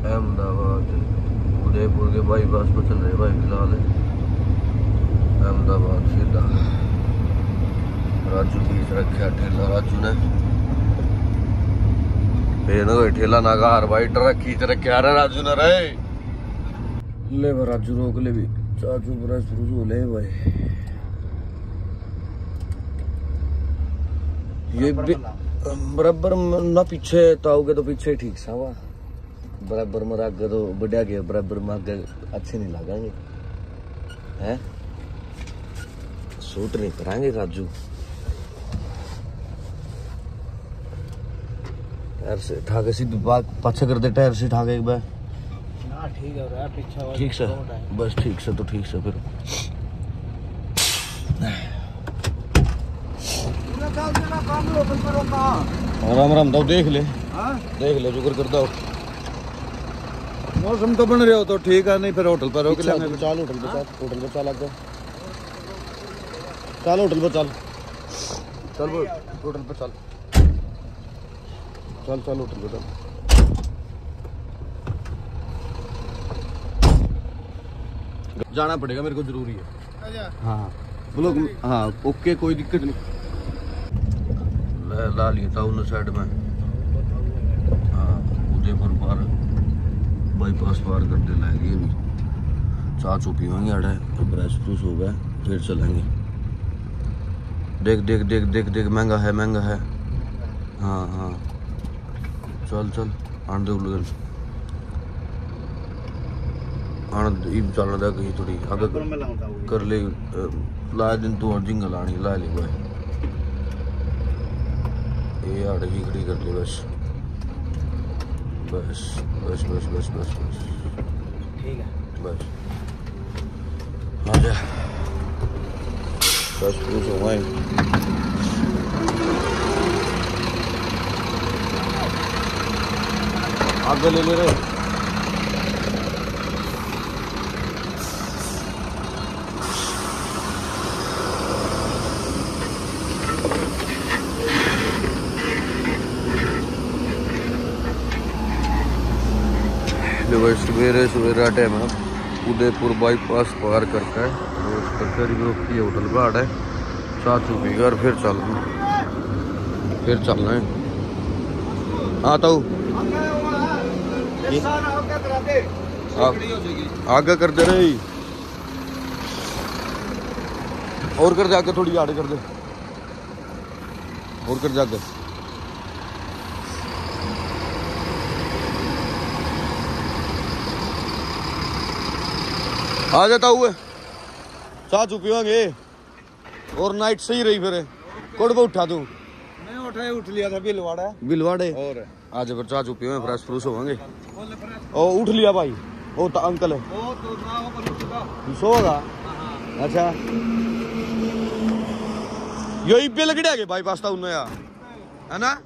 अहमदाबाद उदयपुर के बाईपास पर चल रहे भाई फिलहाल। अहमदाबाद सीधा राजू बीच रखा ठेला राजू ने ठेला नागार भाई ट्रक खींच रखे राजू ने रहे ले राजू रोक ले भी चाचू शुरू ले भाई। ये बराबर ना पीछे ताओगे तो पीछे ठीक सा हुआ बराबर में आगे तो बढ़िया गया बराबर में आगे अच्छे नहीं लगाएंगे हैं शूट नहीं कराएंगे राजू। टायर से ठाके सीधी पाछे कर दे टायर से ठाके एक बार ठीक है पीछे ठीक से बस ठीक से तो ठीक से फिर राम राम दाऊ देख ले जुगर कर दो मौसम तो बन रहे हो तो ठीक है नहीं फिर होटल पर रोक लेंगे। चाल होटल पे चल आगे चल होटल पे चल होटल पे चल होटल पे चल। जाना पड़ेगा मेरे को जरूरी है। हाँ बोलो हाँ ओके कोई दिक्कत नहीं ला लिया था उन साइड में। हाँ उदयपुर पार बाईपास पार करते लाएंगे अभी चाय चू पीवाएंगे आड़ा ब्रश फ्रूस हो गया फिर चलेंगे। देख देख देख देख देख महंगा है। हाँ हाँ चल आन दे उलगन आन चलना था कहीं थोड़ी आगे कर ले ला दिन तू जिंगल लानी ला ले भाई ये आड़े ही खड़ी कर ले बस बस बस बस बस बस बस ठीक है बस आ जा बस पूछ हो गए। आगे ले ले रहे सवेरे सवेरा टाइम है उदयपुर बाईपास पार करके है होटल पर आड़ा है चाय चू पीगा और फिर चलना है। हाँ तो आगे कर दे रही और कर दे आगे थोड़ी आड़े कर दे और कर दे आगे आ जाता हुए चाय चू पीवांगे और नाइट सही रही फिर कोड पे उठा तू मैं उठ लिया था बिलवाड़े और आज फिर चाय चू पीवांगे फ्रेश फ्रूश होंगे ओ उठ लिया भाई वो तो अंकल है सोगा अच्छा यही पे लग गया भाई पास्ता उन्हें है ना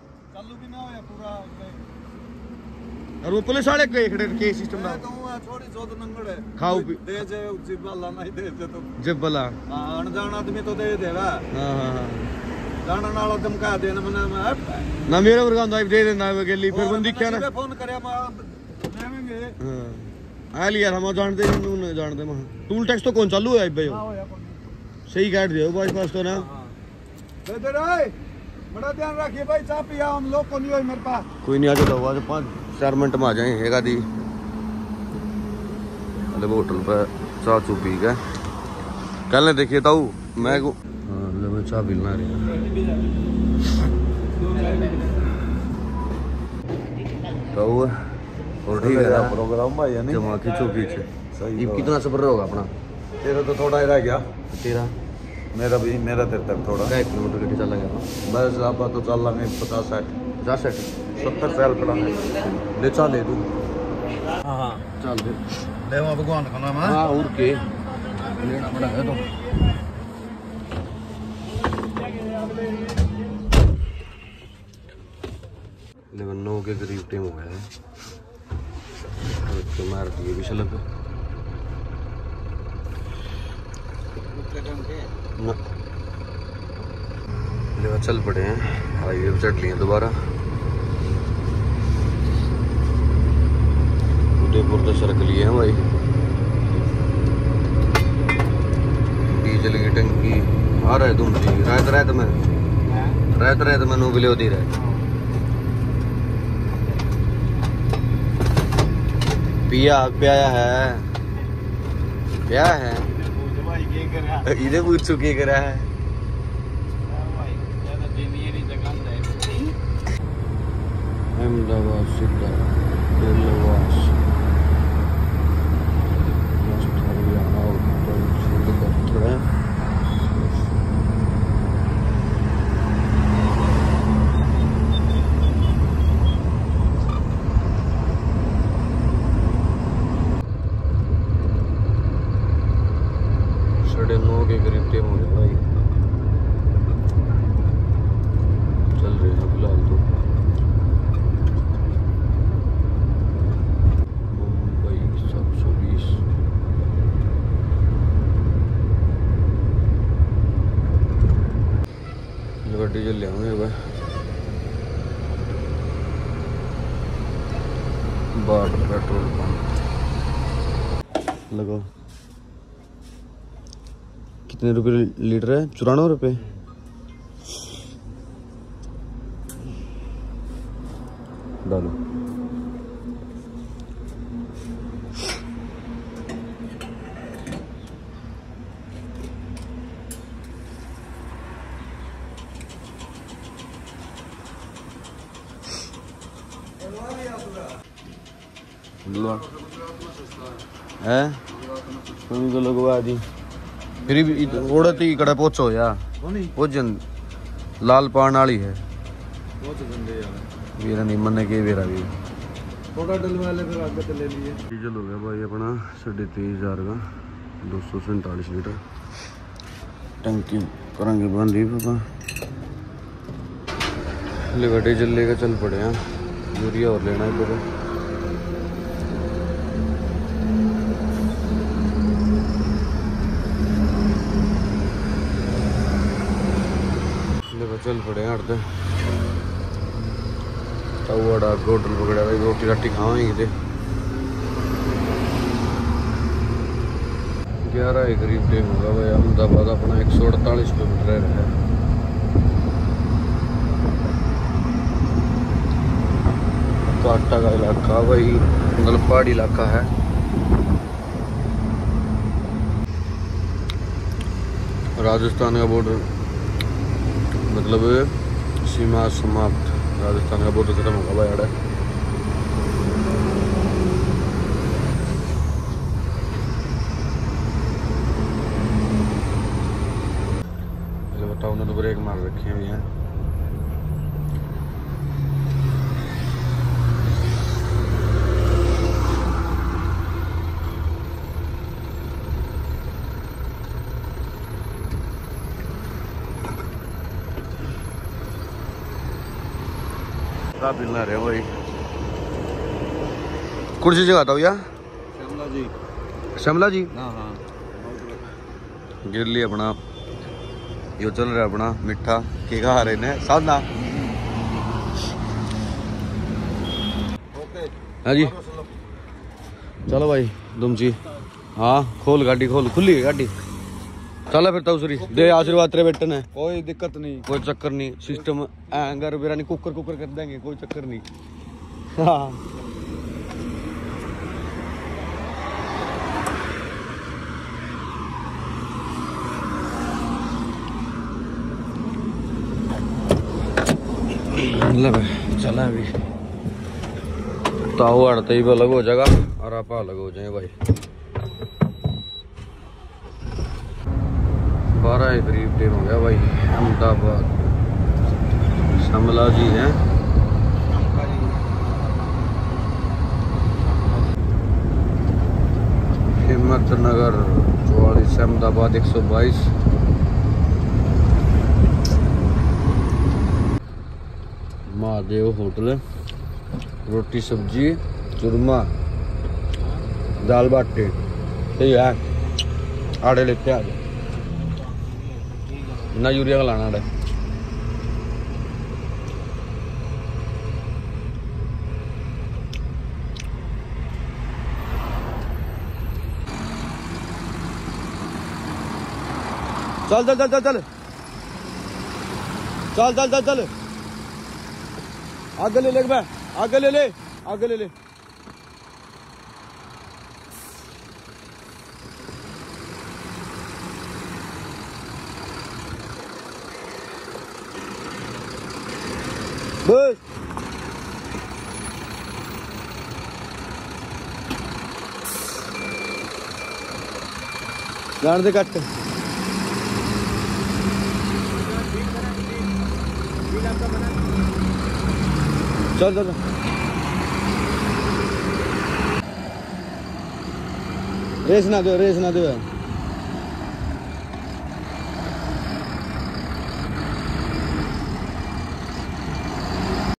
और वो पुलिस वाले के सिस्टम ना थोड़ी जोत नंगड़ है खाओ दे जे जिब्बला नहीं दे जे तो जिब्बला हां अनजान आदमी तो दे देगा। हां हां जाना नाला धमका देना मने ना मेरे वर्गा दे देना गेली फिर बंदी क्या ना फोन करया देवेंगे। हां आ लिया हम जानते मैं टूल टैक्स तो कौन चालू है भाई सही काट दियो बाईपास तो ना दे दे रे बड़ा ध्यान रखिए भाई चाय पिया हम लोग को नहीं होई मेरे पास कोई नहीं आ जाओ आज 5-4 मिनट में आ जाएंगे दी होटल पर चाय चू पी गए कल ने देखिए ताऊ मैं चाय पीना रही ताऊ और ठीक है प्रोग्राम भाई है जमा खींचो खींचे कितना सफर होगा अपना तेरा तो थोड़ा ही रह गया तेरा मेरा तेरे तक थोड़ा 1 किलोमीटर के चल गया बस आप तो चल लांगे 50-60 70 साल पुराना ले चल ले तू हाँ चल दे ले वहाँ भगवान का नाम है। हाँ और के लेना बड़ा है तो लेकिन 9 के करीब टाइम हो गया है तो मार दिए भी चल चल पड़े हैं हाईवे पे चढ़ लिए दोबारा उदयपुर तो सड़क लिए हैं भाई। डीजल की टंकी आ रहा है तुम जी रात में नू बिले होती रहे पिया प्याया है इधर पूछ चुके करा है अहमदाबाद सीधा दिलवास मस्त हरियाणा उत्तर दक्षिण है। साढ़े 9 के करीब टाइम हो गया भाई। चल रहे हैं फिलहाल तो मुंबई 720 गड्डी चल लिया बाट पेट्रोल पंप लगाओ। कितने रुपए लीटर है? 94 रुपये। डालो है तो लगवा दी फिर भी उड़ती कड़ा पहुंचो यार भोजन लाल पान वाली है वीरा नहीं मन के वीरा भी थोड़ा डलवा ले फिर आगे ले लिए। डीजल हो गया भाई अपना 23,500 का 247 लीटर टंकी करेंगे बंद ही पापा लेगा डीजल लेकर चल पड़े हैं। यूरिया और लेना है तो चल पड़े हैं हटते तवा होटल पकड़ा भाई रोटी राटी खावेंगे थे 11 के करीब टाइम होगा भाई। अहमदाबाद अपना 148 किलोमीटर है। काटा का इलाका भाई मतलब पहाड़ी इलाका है। राजस्थान का बॉर्डर मतलब सीमा समाप्त। राजस्थान का बॉर्डर खत्म होगा भाई। बताओ ना तो ब्रेक मार रखे हुए हैं। मिलना रहे भाई कुर्सी जगह था भैया शिमला जी हाँ गिर लिया अपना यो चल रहा है अपना मिठा के खा रहे ने साधना हाँ जी चलो भाई तुम जी हाँ खोल गाड़ी खोल खुली है गाड़ी चला फिर तौसरी दे आशीर्वाद तेरे बेटे ने कोई दिक्कत नहीं कोई चक्कर नहीं सिस्टम एंगर बेरा नहीं कुकर कर देंगे कोई चक्कर नहीं। हाँ चला अभी ताऊ अड़ते ही अलग हो जाएगा और आप अलग हो जाए भाई। 12 के करीब टाइम हो गया भाई। अहमदाबाद शिमला जी हैं हिम्मतनगर 44 अहमदाबाद 122 महादेव होटल रोटी सब्जी चूरमा दाल बाटी सही है। आड़े लेते आ ना यूरिया का लाना है। चल चल चल चल चल चल चल चल चल आगे ले ले बे, आगे ले ले, आगे ले ले। बस जान दे कट। चल चल रेस ना दो, रेस ना दो।